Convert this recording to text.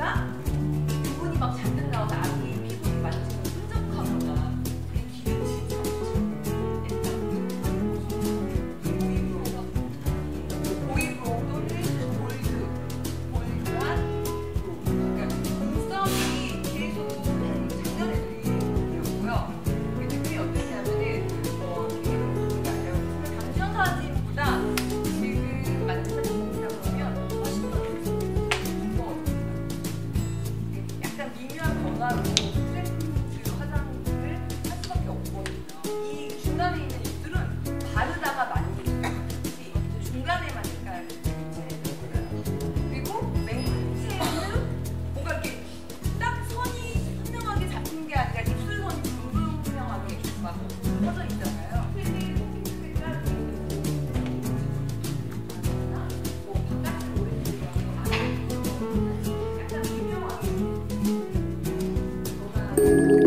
보니까 부분이 막 잔뜩 나와서 아기 피부를 만지면 끈적하거나 기름이 진짜 오일로 또는 골드한 그러니까 눈썹이 계속 작년에도 이었고요. 느낌이 어떠냐면은 당션 사진보다 지금 만든 사진이라 그러면 훨씬 더 약간 미묘한 변화로 그 화장을 할 수밖에 없거든요. 이 중간에 있는 입술은 바르다가 말리는 중간에만 색깔을 칠해주고요. 그리고 맨끝에는 뭔가 이렇게 딱 선이 선명하게 잡힌 게 아니라 입술선이 분명하게 막 퍼져 있잖아요. 뭐 바깥으로 오렌지로 하고 약간 미묘한